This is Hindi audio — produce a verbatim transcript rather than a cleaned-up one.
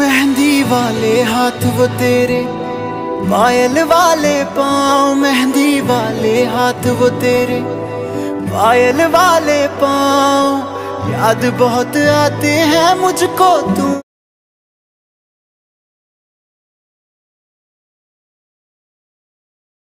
मेहंदी वाले हाथ वो तेरे, पायल वाले पाँव, मेहंदी वाले हाथ वो तेरे, पायल वाले पाँव। याद बहुत आते हैं मुझको तुम